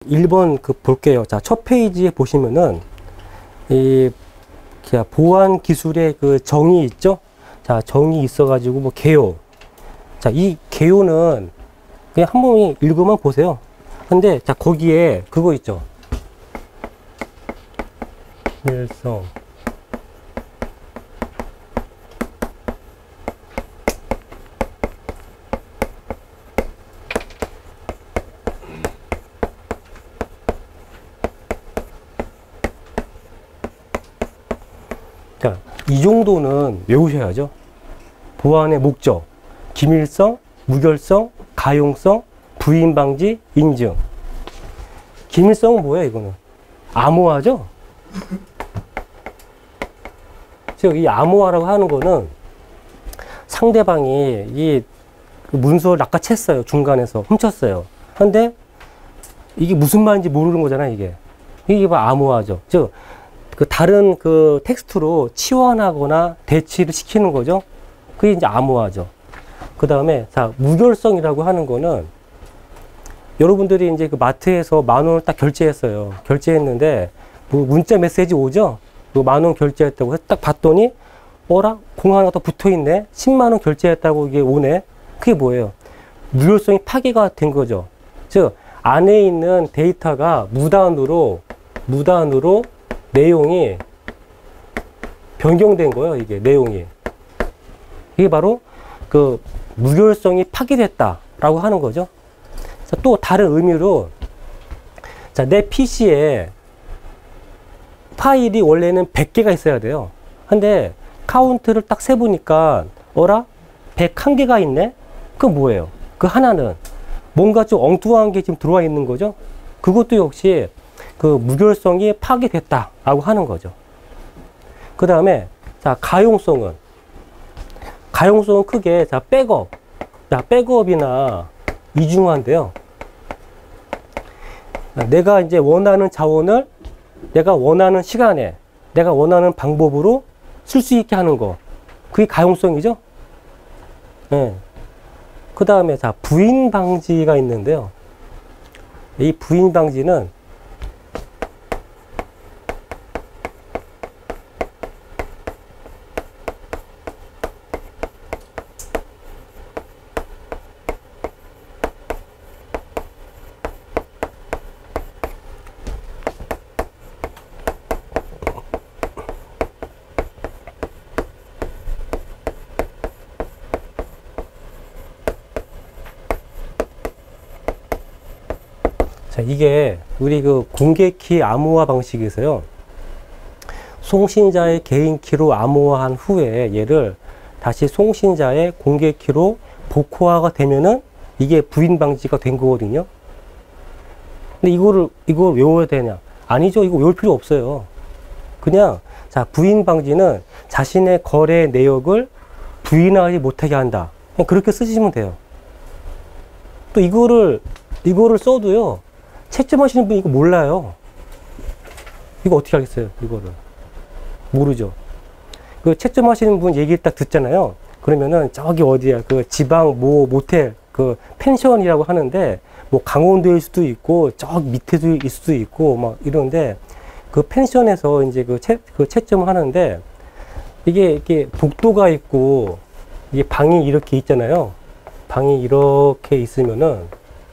1번 그 볼게요. 자, 첫 페이지에 보시면은 이 보안 기술의 그 정의 있죠? 자, 정의 있어가지고 뭐 개요. 자, 이 개요는 그냥 한 번 읽으면 보세요. 근데 자, 거기에 그거 있죠? 일성. 자, 이 정도는 외우셔야죠. 보안의 목적, 기밀성, 무결성, 가용성, 부인 방지, 인증. 기밀성은 뭐예요, 이거는? 암호화죠? 즉, 이 암호화라고 하는 거는 상대방이 이 문서를 낚아챘어요, 중간에서. 훔쳤어요. 근데 이게 무슨 말인지 모르는 거잖아요, 이게. 이게 뭐 암호화죠. 즉, 그 다른 그 텍스트로 치환하거나 대치를 시키는 거죠. 그게 이제 암호화죠. 그 다음에, 자, 무결성이라고 하는 거는 여러분들이 이제 그 마트에서 10,000원을 딱 결제했어요. 결제했는데, 뭐 문자 메시지 오죠? 그 10,000원 결제했다고 해서 딱 봤더니, 어라? 공 하나 더 붙어 있네? 100,000원 결제했다고 이게 오네? 그게 뭐예요? 무결성이 파괴가 된 거죠. 즉, 안에 있는 데이터가 무단으로 내용이 변경된 거예요, 이게, 내용이. 이게 바로 그 무결성이 파괴됐다라고 하는 거죠. 자, 또 다른 의미로, 자, 내 PC에 파일이 원래는 100개가 있어야 돼요. 근데 카운트를 딱 세보니까, 어라? 101개가 있네? 그건 뭐예요? 그 하나는 뭔가 좀 엉뚱한 게 지금 들어와 있는 거죠. 그것도 역시 그 무결성이 파괴됐다라고 하는 거죠. 그 다음에, 자, 가용성은 크게, 자, 백업. 자, 백업이나 이중화인데요. 내가 이제 원하는 자원을 내가 원하는 시간에, 내가 원하는 방법으로 쓸 수 있게 하는 거. 그게 가용성이죠? 네. 그 다음에, 자, 부인 방지가 있는데요. 이 부인 방지는 자, 이게 우리 그 공개키 암호화 방식에서요. 송신자의 개인키로 암호화한 후에 얘를 다시 송신자의 공개키로 복호화가 되면은 이게 부인 방지가 된 거거든요. 근데 이걸 외워야 되냐? 아니죠. 이거 외울 필요 없어요. 그냥, 자, 부인 방지는 자신의 거래 내역을 부인하지 못하게 한다. 그냥 그렇게 쓰시면 돼요. 또 이거를 써도요. 채점하시는 분이 이거 몰라요. 이거 어떻게 하겠어요, 이거를. 모르죠. 그 채점하시는 분 얘기 딱 듣잖아요. 그러면은 저기 어디야, 그 지방 모텔, 그 펜션이라고 하는데, 뭐 강원도일 수도 있고, 저기 밑에도 있을 수도 있고, 막 이러는데, 그 펜션에서 이제 그 채점을 하는데, 이게 복도가 있고, 이게 방이 이렇게 있잖아요. 방이 이렇게 있으면은,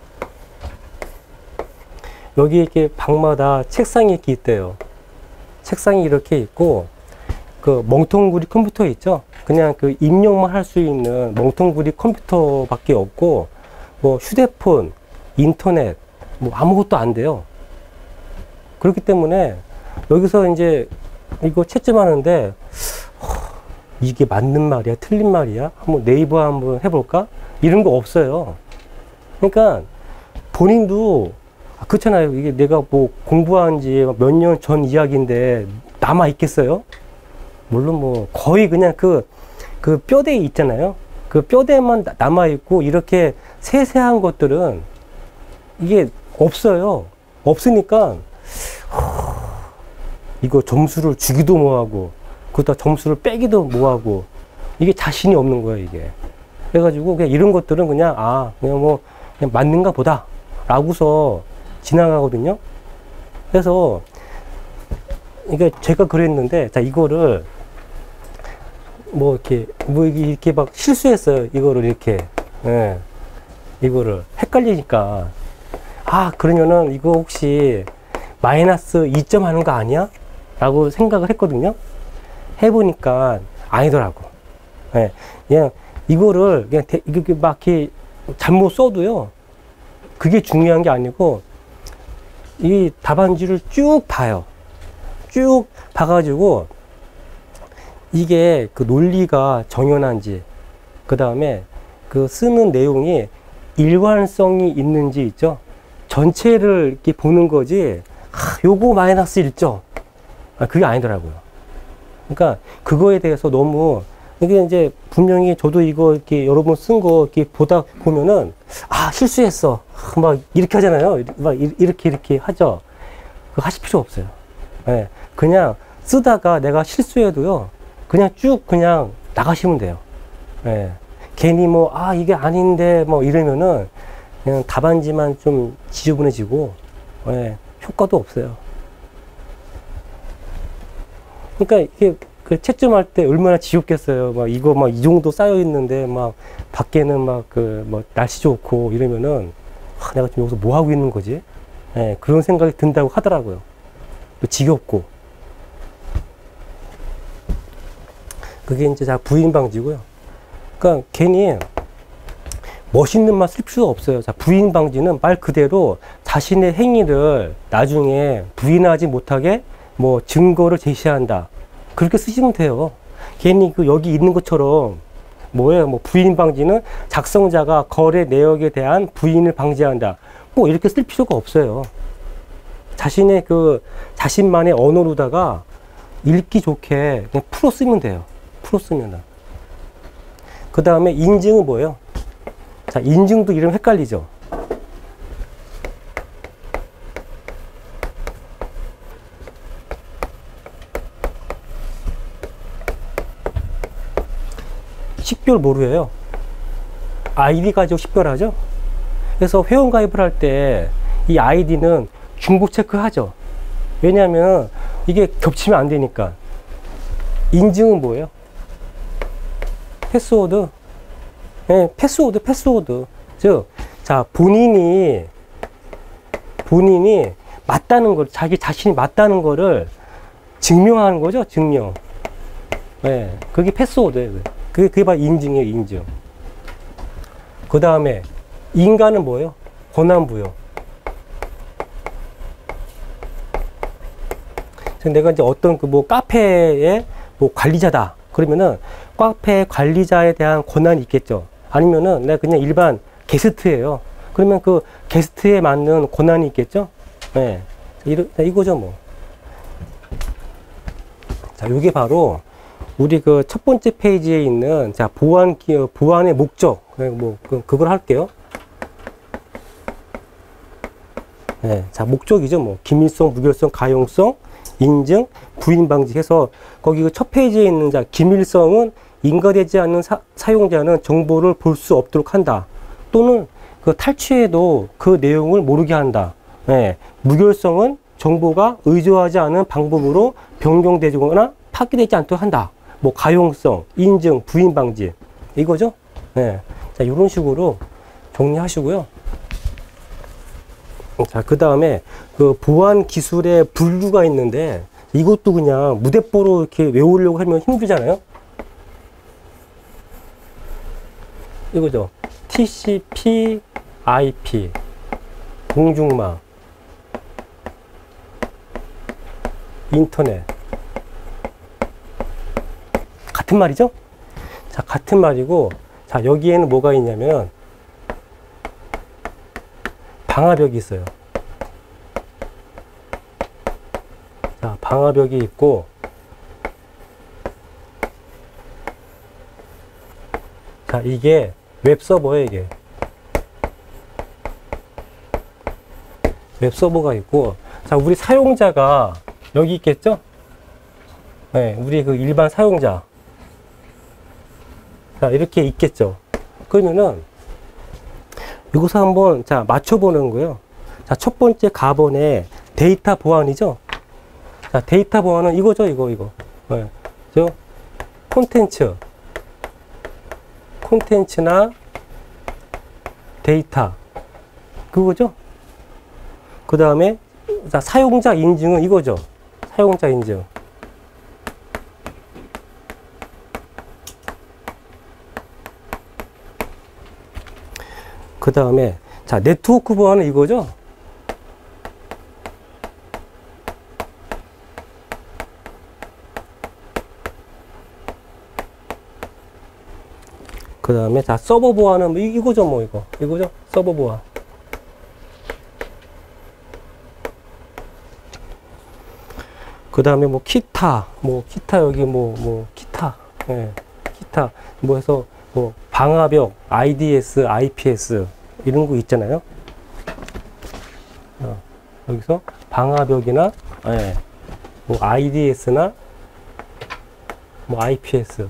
여기 이렇게 방마다 책상이 이렇게 있대요. 책상이 이렇게 있고, 그 멍텅구리 컴퓨터 있죠? 그냥 그 입력만 할 수 있는 멍텅구리 컴퓨터밖에 없고, 뭐 휴대폰, 인터넷, 뭐 아무것도 안 돼요. 그렇기 때문에 여기서 이제 이거 채점하는데, 이게 맞는 말이야? 틀린 말이야? 한번 네이버 한번 해볼까? 이런 거 없어요. 그러니까 본인도 그렇잖아요. 이게 내가 뭐 공부한 지 몇 년 전 이야기인데 남아 있겠어요? 물론 뭐 거의 그냥 그 뼈대 있잖아요. 그 뼈대만 남아 있고 이렇게 세세한 것들은 이게 없어요. 없으니까 이거 점수를 주기도 뭐하고 그러다 점수를 빼기도 뭐하고 이게 자신이 없는 거예요, 이게. 그래가지고 그냥 이런 것들은 그냥 그냥 뭐 그냥 맞는가 보다 라고서 지나가거든요. 그래서 이게 제가 그랬는데, 자, 이거를 뭐 이렇게 막 실수했어요. 이거를 이렇게. 예. 이거를 헷갈리니까. 아, 그러면은 이거 혹시 마이너스 2점 하는 거 아니야? 라고 생각을 했거든요. 해보니까 아니더라고. 예. 그냥 이거를 그냥 이렇게 막 이렇게 잘못 써도요. 그게 중요한 게 아니고, 이 답안지를 쭉 봐요. 쭉 봐가지고, 이게 그 논리가 정연한지, 그 다음에 그 쓰는 내용이 일관성이 있는지 있죠. 전체를 이렇게 보는 거지, 요거 마이너스 1점. 그게 아니더라고요. 그러니까 그거에 대해서 너무, 이게 이제 분명히 저도 이거 이렇게 여러 번 쓴 거 이렇게 보다 보면은, 아, 실수했어. 막 이렇게 하잖아요. 막 이렇게 하죠. 그거 하실 필요 없어요. 예. 그냥 쓰다가 내가 실수해도요, 그냥 쭉 그냥 나가시면 돼요. 예. 괜히 뭐, 아, 이게 아닌데, 뭐 이러면은 그냥 답안지만 좀 지저분해지고, 예. 효과도 없어요. 그러니까 이게 그 채점할 때 얼마나 지겹겠어요. 막 이거 막 이 정도 쌓여 있는데 막 밖에는 막 그 뭐 날씨 좋고 이러면은, 아, 내가 지금 여기서 뭐 하고 있는 거지? 예. 그런 생각이 든다고 하더라고요. 또 지겹고. 그게 이제 다 부인 방지고요. 그러니까 괜히 멋있는 말 쓸 필요 없어요. 자, 부인 방지는 말 그대로 자신의 행위를 나중에 부인하지 못하게 뭐 증거를 제시한다. 그렇게 쓰시면 돼요. 괜히 그 여기 있는 것처럼 뭐예요? 뭐 부인 방지는 작성자가 거래 내역에 대한 부인을 방지한다. 꼭 이렇게 쓸 필요가 없어요. 자신의 그 자신만의 언어로다가 읽기 좋게 그냥 풀어 쓰면 돼요. 풀어 쓰면은. 그 다음에 인증은 뭐예요? 자, 인증도 이름 헷갈리죠? 식별 뭐로 해요? 아이디 가지고 식별하죠? 그래서 회원가입을 할 때 이 아이디는 중복 체크하죠? 왜냐하면 이게 겹치면 안 되니까. 인증은 뭐예요? 패스워드. 네, 패스워드. 즉, 자, 본인이 맞다는 걸, 자기 자신이 맞다는 거를 증명하는 거죠, 증명. 네, 그게 패스워드예요. 그게 바로 인증이에요, 인증. 그 다음에, 인간은 뭐예요? 권한부여. 내가 이제 어떤 그 뭐 카페의 뭐 관리자다. 그러면은 카페 관리자에 대한 권한이 있겠죠. 아니면은 내가 그냥 일반 게스트예요. 그러면 그 게스트에 맞는 권한이 있겠죠. 네. 이거죠, 뭐. 자, 요게 바로 우리 그 첫 번째 페이지에 있는 자, 보안의 목적. 뭐, 그걸 할게요. 네. 자, 목적이죠, 뭐. 기밀성, 무결성, 가용성, 인증, 부인 방지해서 거기 그 첫 페이지에 있는 자, 기밀성은 인가되지 않는 사용자는 정보를 볼 수 없도록 한다. 또는 그 탈취해도 그 내용을 모르게 한다. 네. 무결성은 정보가 의존하지 않은 방법으로 변경되거나 파기되지 않도록 한다. 뭐 가용성, 인증, 부인 방지 이거죠. 네. 자, 이런 식으로 정리하시고요. 자, 그 다음에 그 보안 기술의 분류가 있는데 이것도 그냥 무대뽀로 이렇게 외우려고 하면 힘들잖아요. 이거죠. TCP, IP, 공중망, 인터넷. 같은 말이죠? 자, 같은 말이고, 자, 여기에는 뭐가 있냐면, 방화벽이 있어요. 자, 방화벽이 있고, 자, 이게 웹서버예요, 이게. 웹서버가 있고, 자, 우리 사용자가 여기 있겠죠? 네, 우리 그 일반 사용자. 자, 이렇게 있겠죠? 그러면은, 이것을 한번, 자, 맞춰보는 거예요. 자, 첫 번째 가번에 데이터 보안이죠. 자, 데이터 보안은 이거죠, 이거. 네. 저 콘텐츠나 데이터 그거죠. 그 다음에 사용자 인증은 이거죠. 사용자 인증. 그 다음에 자, 네트워크 보안은 이거죠. 그 다음에 자, 서버 보안은 이거죠, 이거죠. 서버 보안. 그 다음에 기타 여기 기타, 예, 기타 해서 방화벽, IDS, IPS 이런 거 있잖아요. 여기서 방화벽이나, 예, IDS나 IPS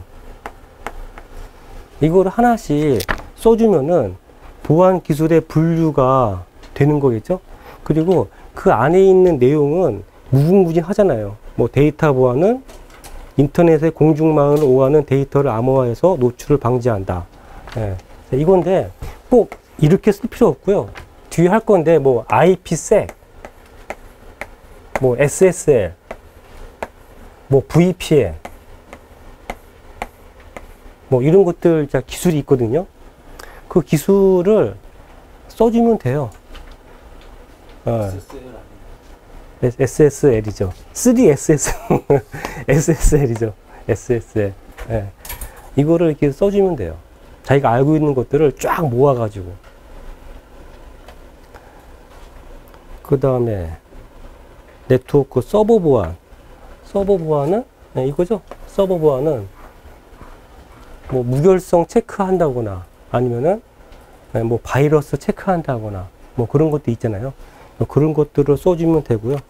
이거를 하나씩 써주면은 보안 기술의 분류가 되는 거겠죠. 그리고 그 안에 있는 내용은 무궁무진하잖아요. 데이터 보안은 인터넷의 공중망을 오가는 데이터를 암호화해서 노출을 방지한다. 예. 이건데 꼭 이렇게 쓸 필요 없고요. 뒤에 할 건데 IPsec, SSL, VPN 이런 것들 기술이 있거든요. 그 기술을 써주면 돼요. SSL이죠. 3SS. SSL이죠. SSL. 예. 이거를 이렇게 써주면 돼요. 자기가 알고 있는 것들을 쫙 모아가지고. 그 다음에 네트워크 서버 보안. 서버 보안은 이거죠. 서버 보안은 무결성 체크한다거나 아니면은 바이러스 체크한다거나 그런 것도 있잖아요. 그런 것들을 써주면 되고요.